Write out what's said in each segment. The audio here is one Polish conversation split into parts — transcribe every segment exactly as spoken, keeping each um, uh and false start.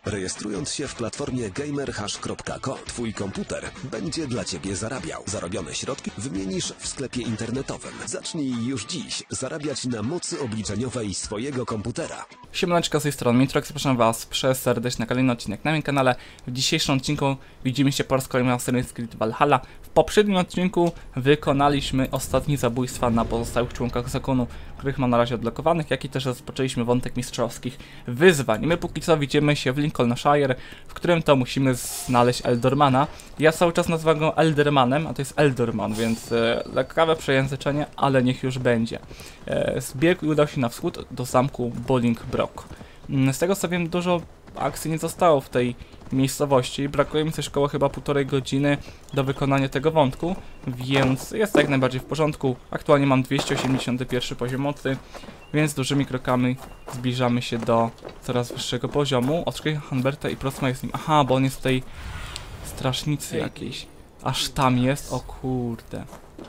Rejestrując się w platformie gamerhash kropka com, twój komputer będzie dla ciebie zarabiał. Zarobione środki wymienisz w sklepie internetowym. Zacznij już dziś zarabiać na mocy obliczeniowej swojego komputera. Siemaneczko, z tej strony Mitrox, zapraszam was przez serdecznie na kolejny odcinek na moim kanale. W dzisiejszym odcinku widzimy się po raz kolejny na Assassin's Creed Valhalla. W poprzednim odcinku wykonaliśmy ostatnie zabójstwa na pozostałych członkach zakonu, których mam na razie odblokowanych, jak i też rozpoczęliśmy wątek mistrzowskich wyzwań. My póki co widzimy się w Lincolnshire, w którym to musimy znaleźć Eldormana. Ja cały czas nazywam go Eldermanem, a to jest Eldorman, więc e, lekkawe przejęzyczenie, ale niech już będzie. E, zbiegł i udał się na wschód do zamku Bolingbroke. Z tego co wiem, dużo akcji nie zostało w tej miejscowości. Brakuje mi coś około chyba półtorej godziny do wykonania tego wątku, więc jest to jak najbardziej w porządku. Aktualnie mam dwieście osiemdziesiąty pierwszy poziom mocy, więc dużymi krokami zbliżamy się do coraz wyższego poziomu. Odkryję Humberta i porozmawiam z nim. Aha, bo on jest w tej strasznicy jakiejś. Aż tam jest? O kurde.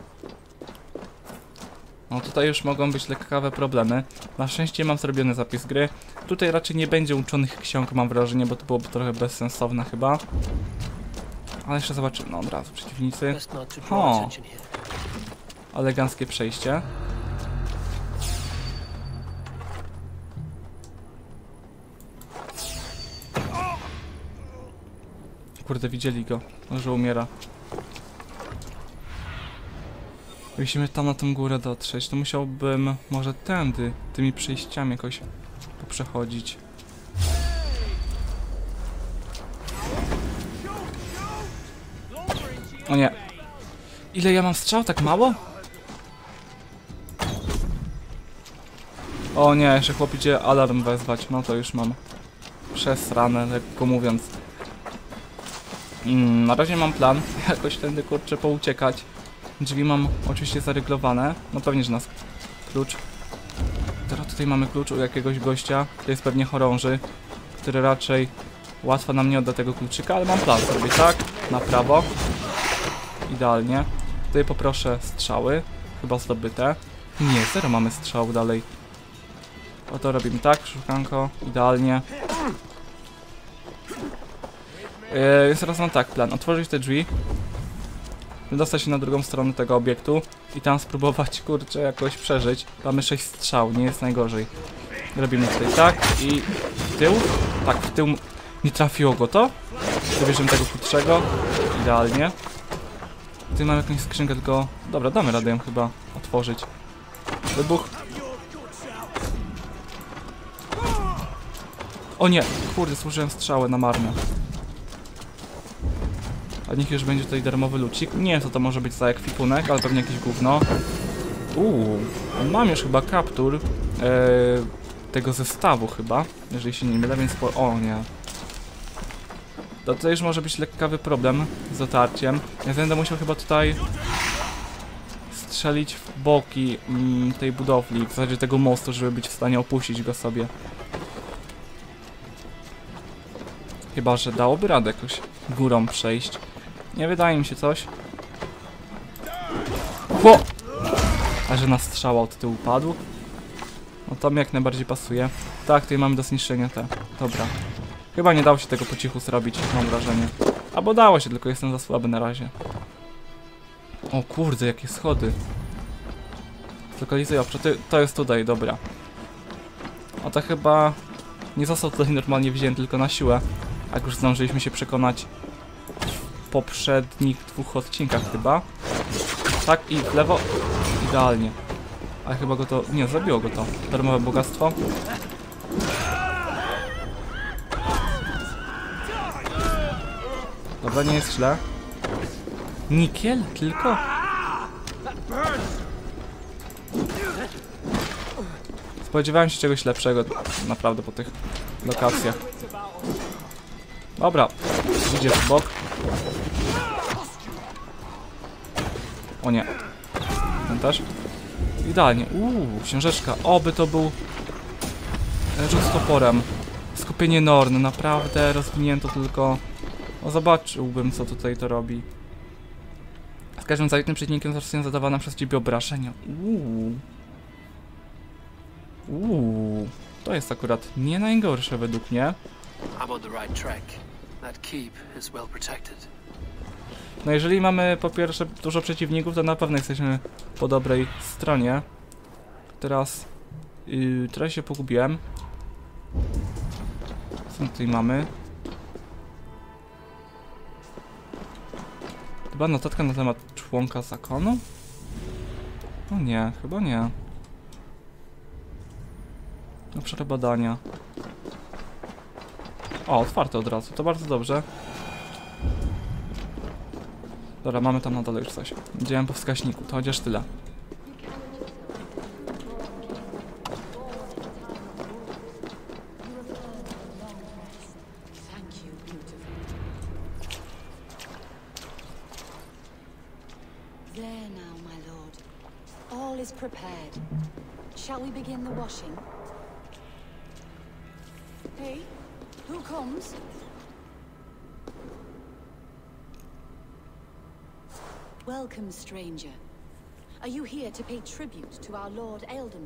No tutaj już mogą być lekkawe problemy. Na szczęście mam zrobiony zapis gry. Tutaj raczej nie będzie uczonych ksiąg, mam wrażenie, bo to byłoby trochę bezsensowne chyba. Ale jeszcze zobaczymy. No od razu przeciwnicy. O! Eleganckie przejście. Kurde, widzieli go, że umiera. Musimy tam na tą górę dotrzeć, to musiałbym może tędy, tymi przejściami jakoś poprzechodzić. O nie. Ile ja mam strzał? Tak mało? O nie, jeszcze chłop idzie alarm wezwać, no to już mam przesrane, lekko mówiąc. Mm, na razie mam plan, jakoś tędy kurczę pouciekać. Drzwi mam oczywiście zaryglowane, no pewnie, że nas klucz. Teraz tutaj mamy klucz u jakiegoś gościa, to jest pewnie chorąży, który raczej łatwo nam nie odda tego kluczyka, ale mam plan sobie, tak, na prawo, idealnie. Tutaj poproszę strzały, chyba zdobyte. Nie, zero mamy strzału dalej. Oto robimy tak, szukanko, idealnie. Yy, więc teraz mam tak plan, otworzyć te drzwi, dostać się na drugą stronę tego obiektu i tam spróbować, kurczę, jakoś przeżyć. Mamy sześć strzał, nie jest najgorzej. Robimy tutaj tak i w tył. Tak, w tył nie trafiło go to. Dobierzemy tego krótszego. Idealnie. Tutaj mamy jakąś skrzynkę, tylko... Dobra, damy radę ją chyba otworzyć. Wybuch. O nie! Kurde, służyłem strzałę na marne. A niech już będzie tutaj darmowy lucik. Nie wiem, co to może być za ekwipunek, ale pewnie jakieś gówno. Uuu, mam już chyba kaptur e, tego zestawu chyba, jeżeli się nie mylę, więc po... O nie. To tutaj już może być lekkawy problem z dotarciem. Ja będę musiał chyba tutaj strzelić w boki mm, tej budowli, w zasadzie tego mostu, żeby być w stanie opuścić go sobie. Chyba że dałoby radę jakoś górą przejść. Nie wydaje mi się coś. Ło! A że na strzała od tyłu padł? No to mi jak najbardziej pasuje. Tak, tutaj mamy do zniszczenia te. Dobra. Chyba nie dało się tego po cichu zrobić, mam wrażenie. Albo dało się, tylko jestem za słaby na razie. O kurde, jakie schody. Zlokalizuję obszar. To jest tutaj, dobra. A to chyba nie został tutaj normalnie wzięty, tylko na siłę. Jak już zdążyliśmy się przekonać w poprzednich dwóch odcinkach chyba. Tak i w lewo. Idealnie. Ale chyba go to... Nie, zabiło go to. Darmowe bogactwo. Dobra, nie jest źle. Nikiel? Tylko? Spodziewałem się czegoś lepszego naprawdę po tych lokacjach. Dobra, idzie w bok. O nie. Ten też. Idealnie. Uuu, książeczka. Oby to był rzut z toporem. Skupienie Norn. Naprawdę rozwinięto tylko... O, zobaczyłbym, co tutaj to robi. Z każdym zajętym przeciwnikiem zaczynają zadawane przez ciebie obrażenia. Uuu. Uuu. To jest akurat nie najgorsze według mnie. I'm on the right track. That keep is well protected. No jeżeli mamy po pierwsze dużo przeciwników, to na pewno jesteśmy po dobrej stronie. Teraz... Yy, teraz się pogubiłem. Co tutaj mamy? Chyba notatka na temat członka zakonu? No nie, chyba nie. Obszary badania. O, otwarte od razu, to bardzo dobrze. Dobra, mamy tam na dole już coś. Idziemy po wskaźniku, to chociaż tyle. There now, my lord. All is prepared. Shall we begin the washing? Hey, who comes? Welcome, stranger. Are you here to pay tribute to our Lord Ealdorman?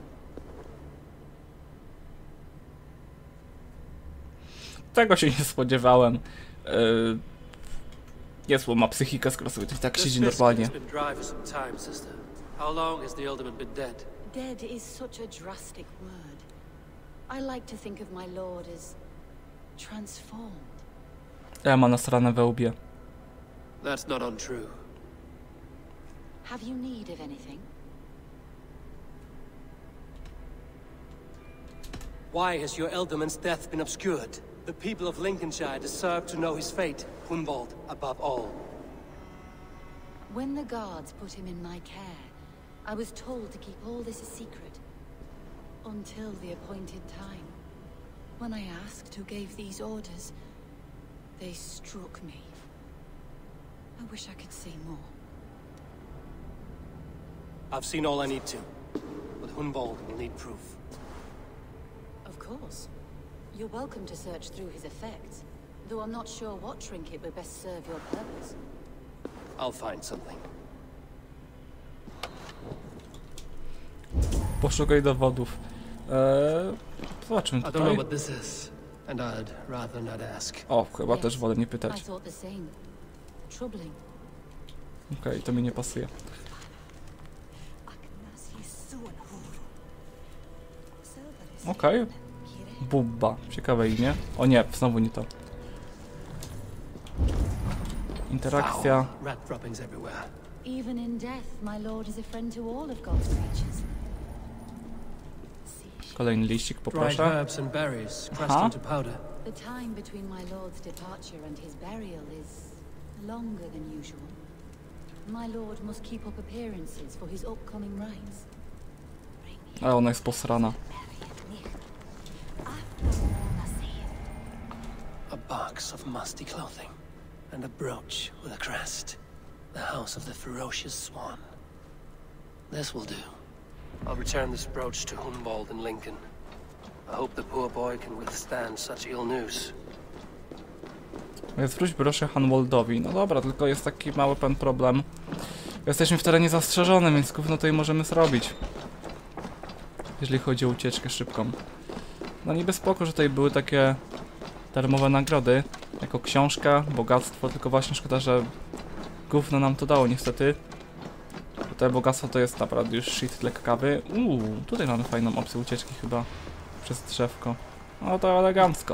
Tego się nie spodziewałem. Yy... Niezłą ma psychikę, skoro sobie tak This siedzi biscuit normalnie. has been dry for some time, sister. How long has the Ealdorman been dead? Dead is such a drastic word. I like to think of my lord as transformed. Ja ma nasrane we łbie. That's not untrue. Have you need of anything? Why has your Ealdorman's death been obscured? The people of Lincolnshire deserve to know his fate, Hunwald above all. When the guards put him in my care, I was told to keep all this a secret. Until the appointed time. When I asked who gave these orders, they struck me. I wish I could say more. I've seen all I need to, but Hunwald will need proof. Of course. You're welcome to search through his effects, though I'm not sure what trinket would best serve your purpose. I'll find something. Poszukaj dowodów. Eee, zobaczmy I don't tutaj. know what this is, and I'd rather not ask. O, chyba też Yes, wolę nie I pytać. thought the same. Troubling. Okej, okay, to mi nie pasuje. Okej. Okay. Bubba. Ciekawe imię. O nie, znowu nie to. Interakcja. Foul. Rat droppings everywhere. Even in death, my lord is a friend to all of God's creatures. Kolejny liścik, Dried poproszę. herbs and berries crushed Aha. into powder. The time between my lord's departure and his burial is longer than usual. My lord must keep up appearances for his upcoming rites. A ona jest posrana. A box of musty clothing, and a brooch with a crest. The house of the ferocious swan. This will do. I'll return this brooch to Hunwald in Lincoln. I hope the poor boy can withstand such ill news. Zwróć proszę Hunwaldowi. No dobra, tylko jest taki mały pan problem. Jesteśmy w terenie zastrzeżonym, więc gówno tutaj możemy zrobić. Jeżeli chodzi o ucieczkę szybką. No niby spoko, że tutaj były takie darmowe nagrody. Jako książka, bogactwo, tylko właśnie szkoda, że gówno nam to dało niestety. Bo to bogactwo to jest naprawdę już shit lekkawy. Uuu, tutaj mamy fajną opcję ucieczki chyba. Przez drzewko. No to elegancko.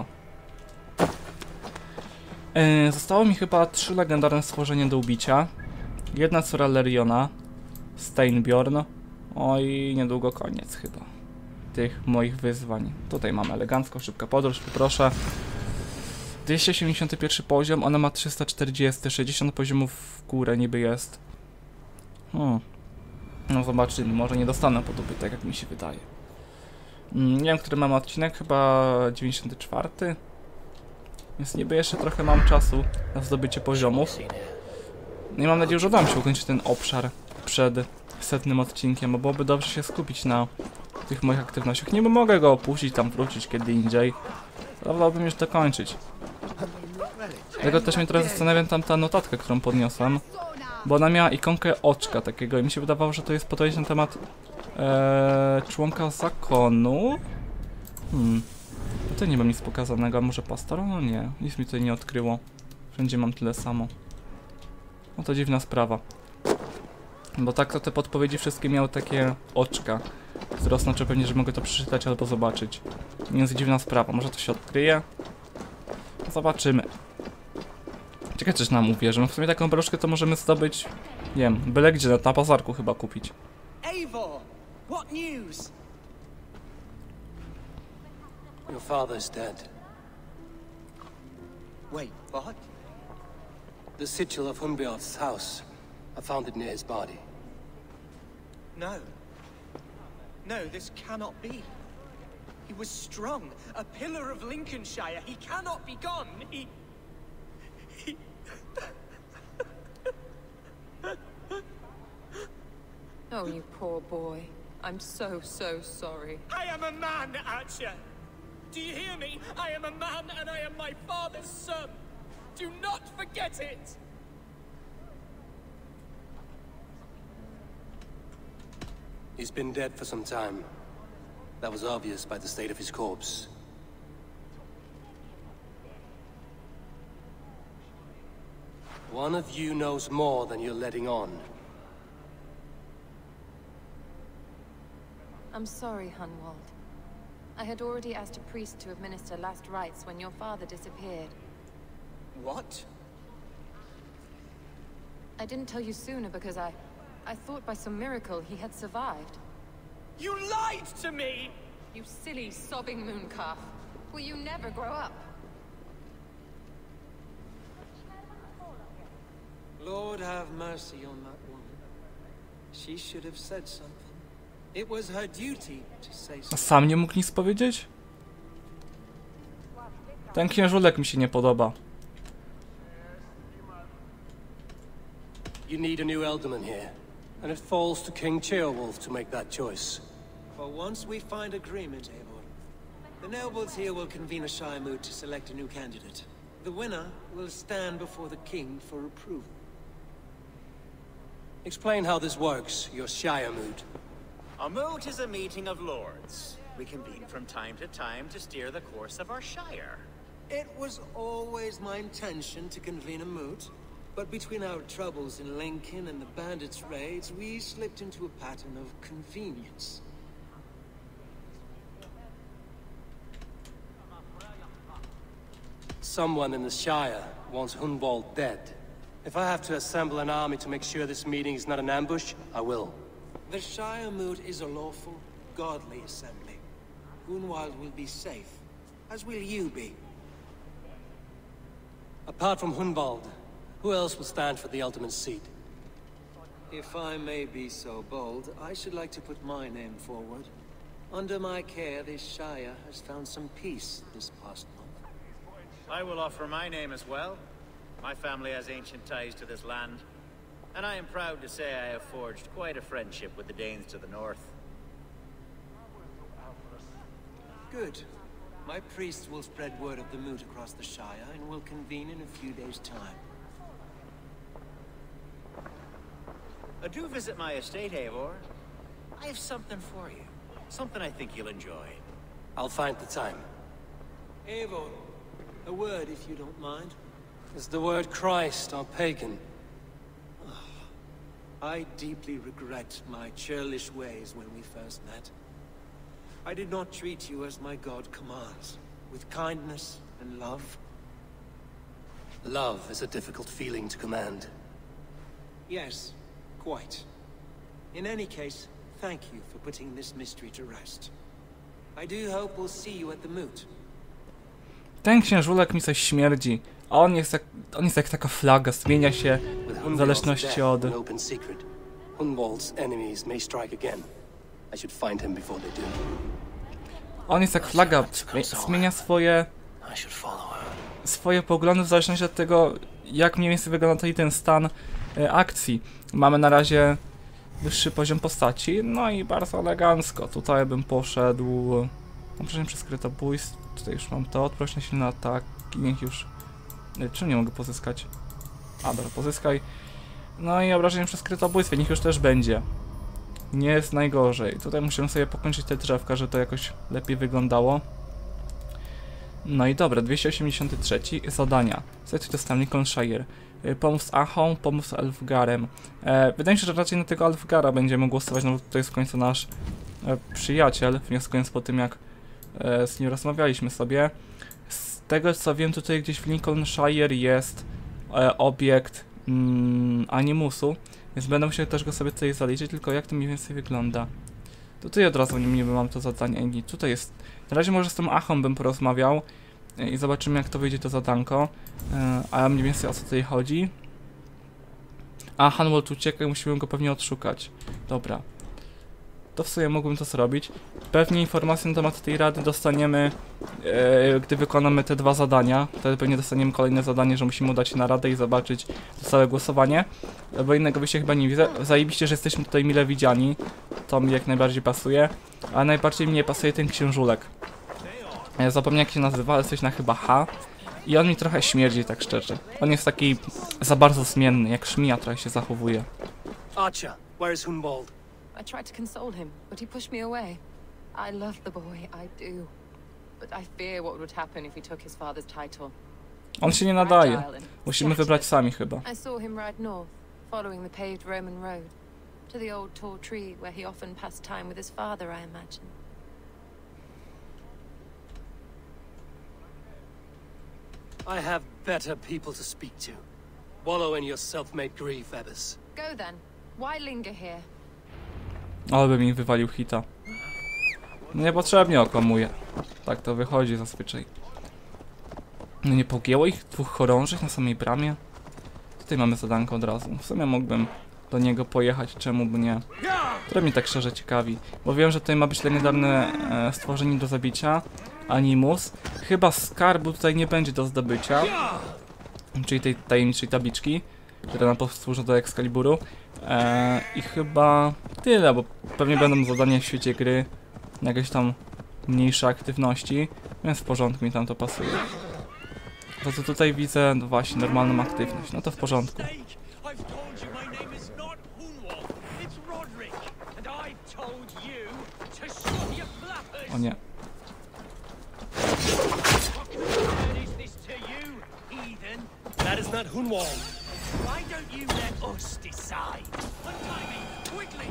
Yy, zostało mi chyba trzy legendarne stworzenia do ubicia. Jedna córa Leriona. Steinbjorn. Oj, niedługo koniec chyba tych moich wyzwań. Tutaj mamy elegancko, szybka podróż, poproszę. dwieście osiemdziesiąty pierwszy poziom, ona ma trzysta czterdzieści, sześćdziesiąt poziomów w górę niby jest. Hmm. No zobaczymy, może nie dostanę po dupy, tak jak mi się wydaje. Nie wiem, który mamy odcinek, chyba dziewięćdziesiąty czwarty. Więc niby jeszcze trochę mam czasu na zdobycie poziomów. No i mam nadzieję, że uda mi się ukończyć ten obszar przed setnym odcinkiem, bo byłoby dobrze się skupić na tych moich aktywnościach. Nie mogę go opuścić, tam wrócić kiedy indziej. Wolałbym już dokończyć. Dlatego też mnie trochę zastanawiam tam ta notatka, którą podniosłem. Bo ona miała ikonkę oczka takiego i mi się wydawało, że to jest podpowiedź na temat ee, członka zakonu. Hmm. Tutaj nie mam nic pokazanego, a może pastora? No nie, nic mi tutaj nie odkryło. Wszędzie mam tyle samo. No to dziwna sprawa. Bo tak to te podpowiedzi wszystkie miały takie oczka. Które oznacza pewnie, że mogę to przeczytać albo zobaczyć. Więc dziwna sprawa, może to się odkryje? Zobaczymy. Ciekawe, coś nam uwierzy. No w sumie taką broszkę to możemy zdobyć, nie wiem, byle gdzie, na, na bazarku chyba kupić. Eivor, what news? Your father's dead. Wait, what? The sigil of Hunbeorth's house. I found it near his body. No. No, this cannot be. He was strong, a pillar of Lincolnshire. He cannot be gone. He... He... Oh, you poor boy. I'm so, so sorry. I am a man, Archer. Do you hear me? I am a man and I am my father's son. Do not forget it. He's been dead for some time. That was obvious by the state of his corpse. One of you knows more than you're letting on. I'm sorry, Hunwald. I had already asked a priest to administer last rites when your father disappeared. What? I didn't tell you sooner because I... I thought by some miracle he had survived. You lied to me! You silly, sobbing mooncalf. Will you never grow up? Lord have mercy on that woman. She should have said something. It was her duty to say A something. sam nie mógł nic powiedzieć? Ten księżulek mi się nie podoba. You need a new Elderman here, and it falls to King Ceolwulf to make that choice. For once we find agreement, Eivor, the nobles here will convene a Shire moot to select a new candidate. The winner will stand before the king for approval. Explain how this works, your Shire moot. A moot is a meeting of lords. We convene from time to time to steer the course of our shire. It was always my intention to convene a moot, but between our troubles in Lincoln and the bandits' raids, we slipped into a pattern of convenience. Someone in the Shire wants Hunwald dead. If I have to assemble an army to make sure this meeting is not an ambush, I will. The Shire moot is a lawful, godly assembly. Hunwald will be safe, as will you be. Apart from Hunwald, who else will stand for the ultimate seat? If I may be so bold, I should like to put my name forward. Under my care, this Shire has found some peace this past month. I will offer my name as well. My family has ancient ties to this land, and I am proud to say I have forged quite a friendship with the Danes to the north. Good. My priests will spread word of the moot across the Shire and will convene in a few days' time. Uh, do visit my estate, Eivor. I have something for you. Something I think you'll enjoy. I'll find the time. Eivor, a word if you don't mind. Is the word Christ or pagan? I deeply regret my churlish ways when we first met. I did not treat you as my god commands, with kindness and love. Love is a difficult feeling to command. Yes, quite. In any case, thank you for putting this mystery to rest. I do hope we'll see you at the moot. Ten księżulek mi coś śmierdzi. A on jest jak, on jest jak taka flaga, zmienia się w zależności od... An open secret. Hunwald's enemies may strike again. I should find him before they do. On jest jak flaga, zmienia swoje... I should follow her. swoje poglądy w zależności od tego, jak mniej więcej wygląda tutaj ten stan e, akcji. Mamy na razie wyższy poziom postaci, no i bardzo elegancko. Tutaj bym poszedł... Obrażenie przez skrytobójstwo, tutaj już mam to, odprośnie się na atak, niech już... Czemu nie mogę pozyskać? A, dobra, pozyskaj. No i obrażenie przez skrytobójstwo, niech już też będzie. Nie jest najgorzej. Tutaj musimy sobie pokończyć te drzewka, żeby to jakoś lepiej wyglądało. No i dobra, dwieście osiemdziesiąt trzy zadania. Słuchajcie, to jest tam Lincolnshire. Pomóc z Achą, pomóc z Elfgarem. E, wydaje mi się, że raczej na tego Elfgara będziemy głosować, no bo to jest w końcu nasz e, przyjaciel, wnioskując po tym, jak e, z nim rozmawialiśmy sobie. Z tego co wiem, tutaj gdzieś w Lincolnshire jest e, obiekt mm, Animusu, więc będę musiał też go sobie tutaj zaliczyć, tylko jak to mniej więcej wygląda. Tutaj od razu nie mam to zadanie, i tutaj jest. Na razie może z tą Achą bym porozmawiał i zobaczymy, jak to wyjdzie to zadanko. A mniej więcej o co tutaj chodzi. A Hunwald ucieka i musimy go pewnie odszukać. Dobra. To w sumie mógłbym to zrobić. Pewnie informacje na temat tej rady dostaniemy, e, gdy wykonamy te dwa zadania. Wtedy pewnie dostaniemy kolejne zadanie, że musimy udać się na radę i zobaczyć to całe głosowanie. Bo innego wyjścia chyba nie widzę. Zajebiście, że jesteśmy tutaj mile widziani. To mi jak najbardziej pasuje. A najbardziej mnie pasuje ten księżulek. Ja zapomniałem, jak się nazywa, ale coś na chyba H. I on mi trochę śmierdzi, tak szczerze. On jest taki za bardzo zmienny, jak szmija trochę się zachowuje. Archer, where is Hunwald? I tried to console him, but he pushed me away. I love the boy, I do. But I fear what would happen if he took his father's title. On się nie nadaje. Musimy wybrać sami chyba. I saw him ride north, following the paved Roman road. To the old tall tree where he often passed time with his father, I imagine. I have better people to speak to. Wallow in your self-made grief, Ebbers. Go then. Why linger here? Ale by mi wywalił hita. Niepotrzebnie okłamuję. Tak to wychodzi zazwyczaj. No nie pogięło ich dwóch chorążych na samej bramie? Tutaj mamy zadanko od razu. W sumie mógłbym do niego pojechać, czemu by nie. Które mnie tak szczerze ciekawi. Bo wiem, że tutaj ma być legendarne e, stworzenie do zabicia. Animus. Chyba skarbu tutaj nie będzie do zdobycia. Czyli tej tajemniczej tabliczki, która nam posłuży do Excaliburu. Eee, I chyba tyle, bo pewnie będą zadania w świecie gry. Jakieś tam mniejsze aktywności. Więc w porządku, mi tam to pasuje. To co tutaj widzę, no właśnie, normalną aktywność. No to w porządku. O nie. That is not Hunwald. Why don't you let us decide? Untie me, quickly!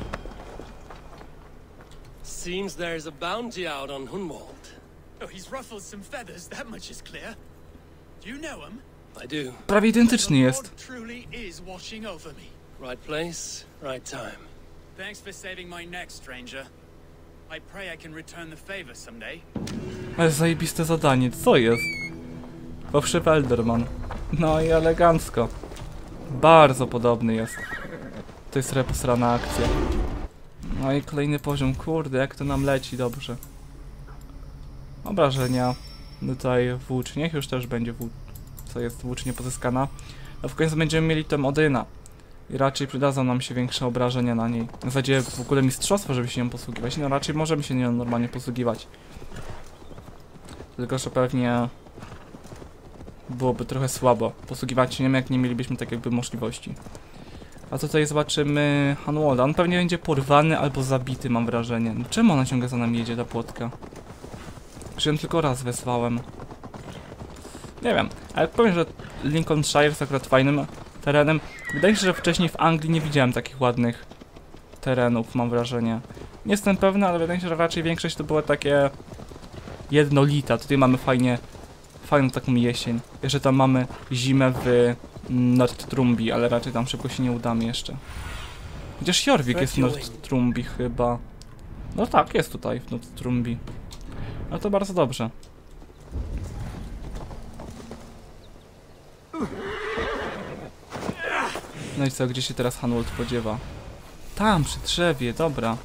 Seems there's a bounty out on Hunwald. Oh, he's ruffled some feathers, that much is clear. Do you know him? I do. Prawie identyczny jest. The Lord truly is watching over me. Right place, right time. Thanks for saving my neck, stranger. I pray I can return the favor someday. Ale zajebiste zadanie, co jest? Fałszywy Elderman. No i elegancko. Bardzo podobny jest. To jest reposrana akcja. No i kolejny poziom, kurde, jak to nam leci dobrze. Obrażenia. Tutaj włócz, niech już też będzie włócz, co jest włócznie pozyskana. A w końcu będziemy mieli tam Odyna. I raczej przydadzą nam się większe obrażenia na niej. W zasadzie w ogóle mistrzostwo, żeby się nią posługiwać. No raczej możemy się nią normalnie posługiwać. Tylko że pewnie byłoby trochę słabo posługiwać się nią, jak nie mielibyśmy tak jakby możliwości. A tutaj zobaczymy Hunwalda. On pewnie będzie porwany albo zabity, mam wrażenie. No, czemu ona ciągle za nami jedzie, ta płotka? Że ją tylko raz wezwałem. Nie wiem, ale powiem, że Lincolnshire jest akurat fajnym terenem. Wydaje mi się, że wcześniej w Anglii nie widziałem takich ładnych terenów, mam wrażenie. Nie jestem pewny, ale wydaje mi się, że raczej większość to była takie jednolita. Tutaj mamy fajnie, fajną taką jesień. Jeszcze tam mamy zimę w Nordtrumbi, ale raczej tam szybko się nie udamy jeszcze. Chociaż Jorvik jest w Nordtrumbi chyba. No tak, jest tutaj w Nordtrumbi. No to bardzo dobrze. No i co, gdzie się teraz Hunwald podziewa? Tam, przy drzewie, dobra.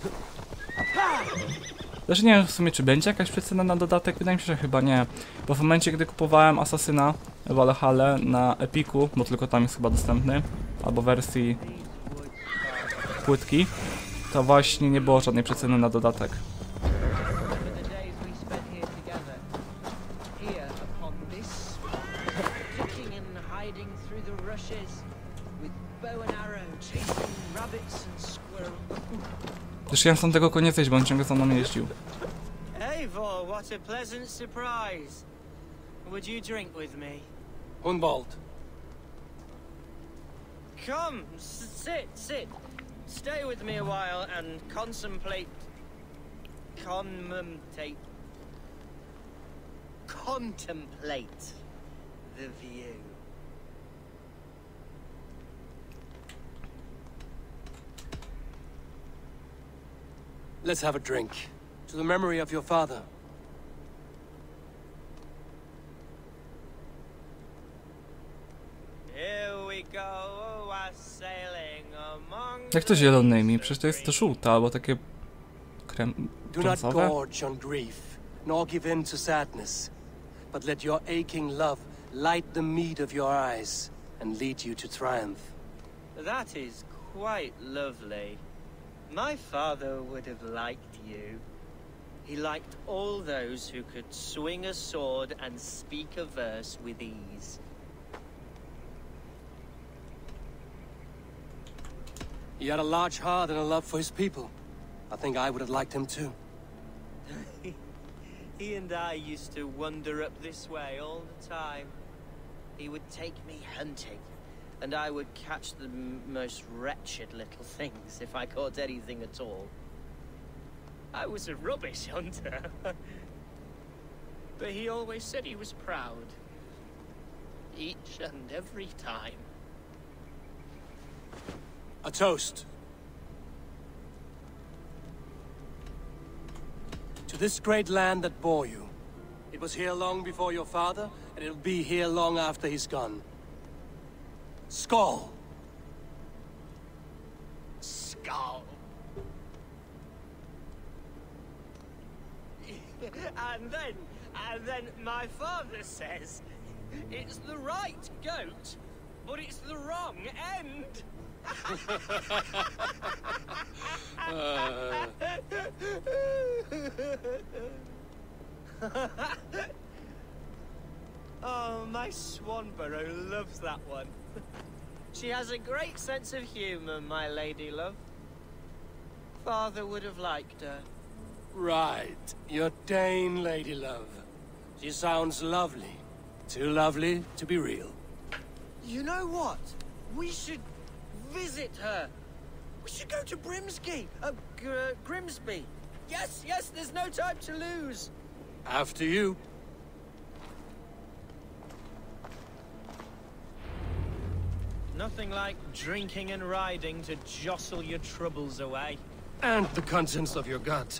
Też nie wiem w sumie, czy będzie jakaś przecena na dodatek, wydaje mi się, że chyba nie. Bo w momencie, gdy kupowałem Asasyna Valhalla na Epiku, bo tylko tam jest chyba dostępny, albo w wersji płytki, to właśnie nie było żadnej przeceny na dodatek. Też ja sam tego koniec, bo on ciągle za mną jeździł. Eivor, what a pleasant surprise. would you drink with me? Hunwald. Come, s sit, sit. Stay with me a while and contemplate... Commentate... Contemplate the view. Let's have a drink. To the memory of your father. Here we go, we're sailing among... Jak to zielonymi? Przecież to jest to żółte, albo takie... krem... Do not brązowe? gorge on grief, nor give in to sadness, but let your aching love light the mead of your eyes and lead you to triumph. That is quite lovely. My father would have liked you. He liked all those who could swing a sword and speak a verse with ease. He had a large heart and a love for his people. I think I would have liked him too. He and I used to wander up this way all the time. He would take me hunting, and I would catch the m most wretched little things if I caught anything at all. I was a rubbish hunter. But he always said he was proud. Each and every time. A toast. To this great land that bore you. It was here long before your father, and it'll be here long after he's gone. Skål! Skull. And then, and then my father says, it's the right goat, but it's the wrong end. uh. Oh, my Swanborough loves that one. She has a great sense of humor, my lady love. Father would have liked her. Right, your Dane lady love. She sounds lovely. Too lovely to be real. You know what? We should visit her. We should go to Brimsby. Uh, Gr Grimsby. Yes, yes, there's no time to lose. After you. Nothing like drinking and riding to jostle your troubles away. And the contents of your gut.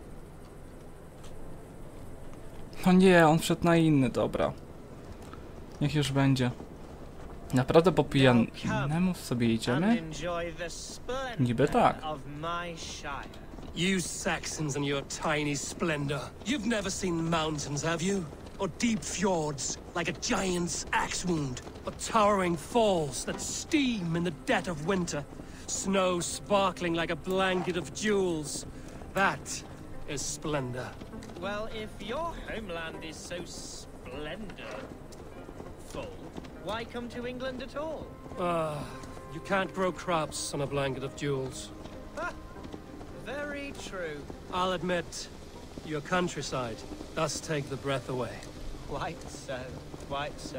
No nie, on wszedł na inny, dobra. Niech już będzie. Naprawdę po pijanemu sobie idziemy? Niby tak. You Saxons and your tiny splendor. You've never seen mountains, have you? Or deep fjords, like a giant's axe wound? Or towering falls that steam in the dead of winter? Snow sparkling like a blanket of jewels? That is splendor. Well, if your homeland is so splendor full, why come to England at all? Ah, uh, you can't grow crops on a blanket of jewels. Ha! Very true. I'll admit, your countryside does take the breath away. Quite so, quite so.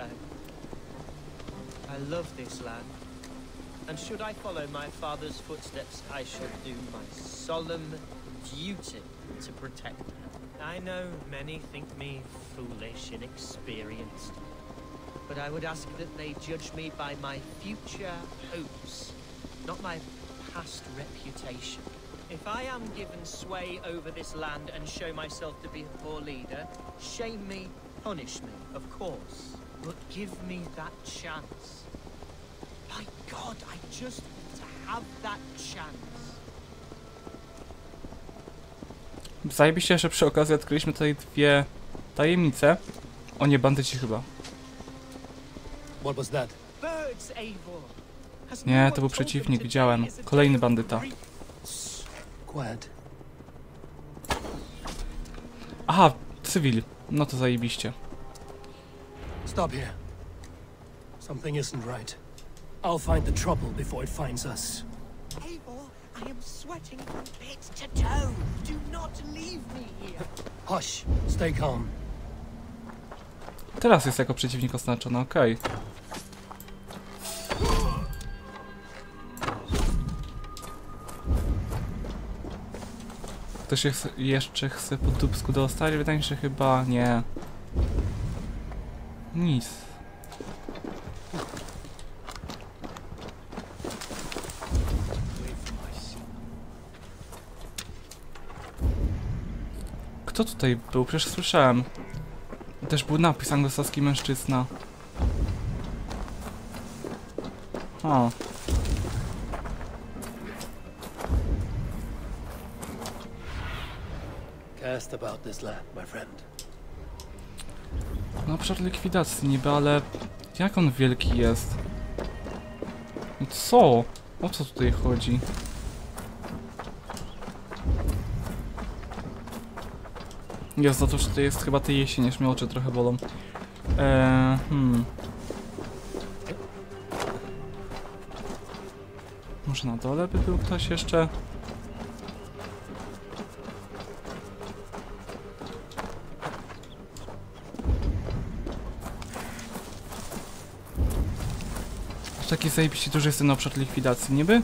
I love this land. And should I follow my father's footsteps, I should do my solemn duty to protect her. I know many think me foolish, inexperienced. But I would ask that they judge me by my future hopes, not my past reputation. If I am given sway over this land and show myself to be a poor leader, shame me, punish me, of course. But give me that chance. My God, I just want to have that chance. Zajebiście, że przy okazji odkryliśmy tutaj dwie tajemnice. O nie, bandyci chyba. What was that? Nie, to był przeciwnik, widziałem. Kolejny bandyta. Aha, cywil. No to zajebiście. Stop here. Something isn't right. I'll find the trouble before it finds us. Eivor, I am sweating from head to toe. Do not leave me here. Hush. Stay calm. Teraz jest jako przeciwnik oznaczony, okej. Okay. Ktoś się chce, jeszcze chce po dupsku dostać? Wydaje mi się, że chyba nie. Nic. Kto tutaj był? Przecież słyszałem. Też był napis anglosaski mężczyzna. O. Cast about this land, my friend. No obszar likwidacji niby, ale jak on wielki jest? I co? O co tutaj chodzi? Jest za to, że to jest chyba tej jesień, aż mnie oczy trochę bolą. Eee, hmm. Może na dole by był ktoś jeszcze? Taki zajebiście duży jest ten obszar likwidacji, niby?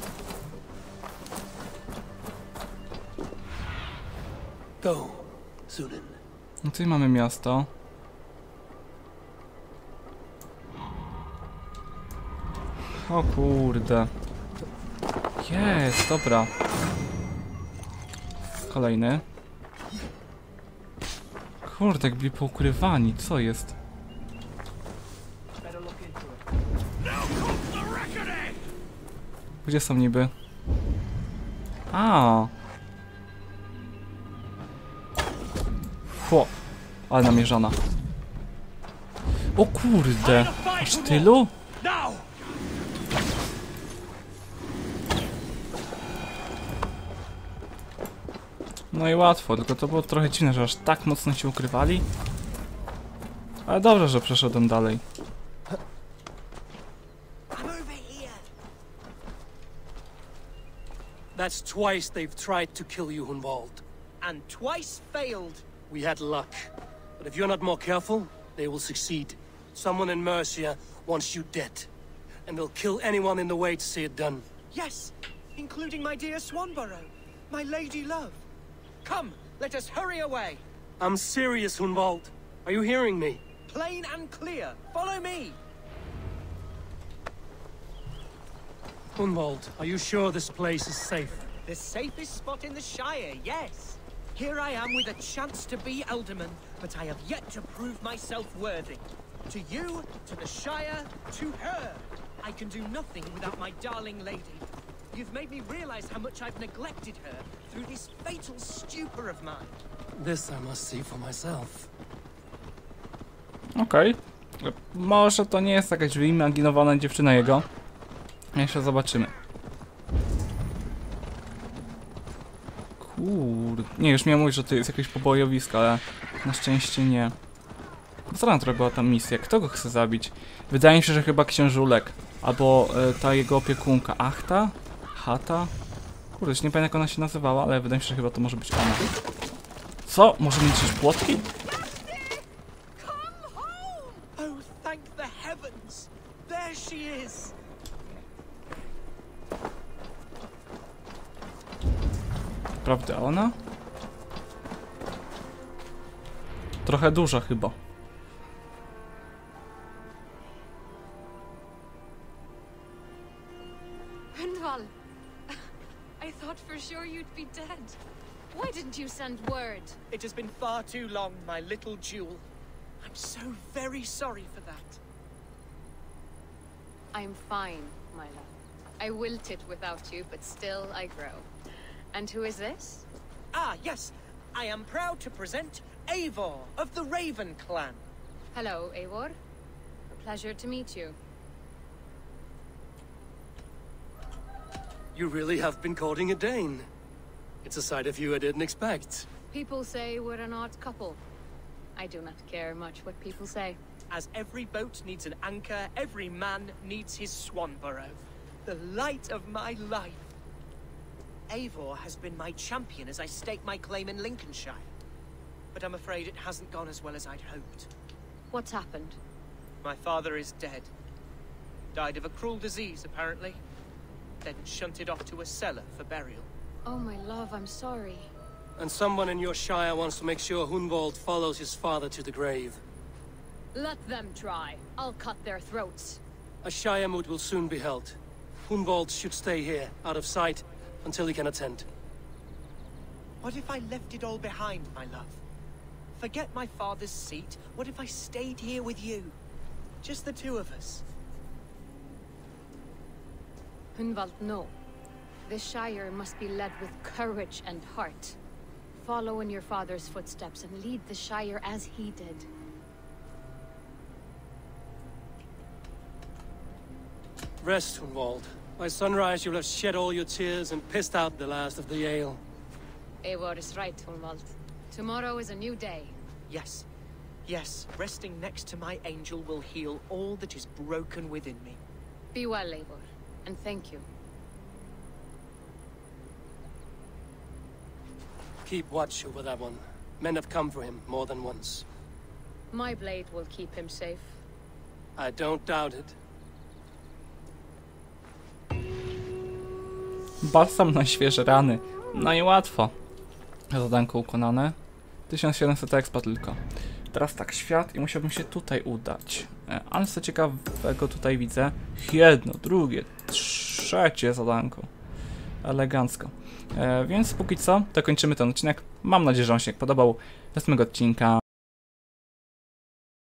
Go, Sunan. No tutaj mamy miasto. O kurde. Jest, dobra. Kolejny. Kurde, jak byli poukrywani, co jest? Gdzie są niby? A. Fo. Ale namierzona. O kurde. Aż tylu? No i łatwo, tylko to było trochę dziwne, że aż tak mocno się ukrywali. Ale dobrze, że przeszedłem dalej. That's twice they've tried to kill you, Hunwald. And twice failed. We had luck. But if you're not more careful, they will succeed. Someone in Mercia wants you dead. And they'll kill anyone in the way to see it done. Yes, including my dear Swanborough, my lady love. Come, let us hurry away. I'm serious, Hunwald. Are you hearing me? Plain and clear. Follow me. Hunwald, are you sure this place is safe? The safest spot in the Shire, yes. Here I am with a chance to be Elderman, but I have yet to prove myself worthy. To you, to the Shire, to her. I can do nothing without my darling lady. You've made me realize how much I've neglected her through this fatal stupor of mine. This I must see for myself. Okej. Okay. Może to nie jest jakaś wyimaginowana dziewczyna jego. Jeszcze zobaczymy. Kurde. Nie, już miałem mówić, że to jest jakieś pobojowisko, ale na szczęście nie. Co nam była tam misja? Kto go chce zabić? Wydaje mi się, że chyba księżulek. Albo e, ta jego opiekunka. Achta? Hata? Kurde, już nie pamiętam jak ona się nazywała, ale wydaje mi się, że chyba to może być ona. Co? Może mieć jakieś płotki? Oh, thank the heavens! There she is! Prawda ona? Trochę duża chyba. Hundval, I thought for sure you'd be dead. Why didn't you send word? It has been far too long, my little jewel. I'm so very sorry for that. I'm fine, my love. I wilted without you, but still I grow. And who is this? Ah, yes. I am proud to present Eivor of the Raven clan. Hello, Eivor. A pleasure to meet you. You really have been courting a Dane. It's a side of you I didn't expect. People say we're an odd couple. I do not care much what people say. As every boat needs an anchor, every man needs his Swanborough. The light of my life. Eivor has been my champion as I stake my claim in Lincolnshire. But I'm afraid it hasn't gone as well as I'd hoped. What's happened? My father is dead. Died of a cruel disease, apparently. Then shunted off to a cellar for burial. Oh, my love, I'm sorry. And someone in your shire wants to make sure Hunwald follows his father to the grave. Let them try. I'll cut their throats. A shire moot will soon be held. Hunwald should stay here, out of sight, until he can attend. What if I left it all behind, my love? Forget my father's seat. What if I stayed here with you? Just the two of us. Hunwald, no. The Shire must be led with courage and heart. Follow in your father's footsteps and lead the Shire as he did. Rest, Hunwald. By sunrise you'll have shed all your tears and pissed out the last of the ale. Eivor is right, Hunwald. Tomorrow is a new day. Yes. Yes, resting next to my angel will heal all that is broken within me. Be well, Eivor, and thank you. Keep watch over that one. Men have come for him more than once. My blade will keep him safe. I don't doubt it. Balsam na świeże rany. No i łatwo. Zadanko ukonane. tysiąc siedemset expa tylko. Teraz tak, świat i musiałbym się tutaj udać. E, ale co ciekawego tutaj widzę. Jedno, drugie, trzecie zadanko. Elegancko. E, więc póki co, to kończymy ten odcinek. Mam nadzieję, że on się podobał. Do następnego odcinka.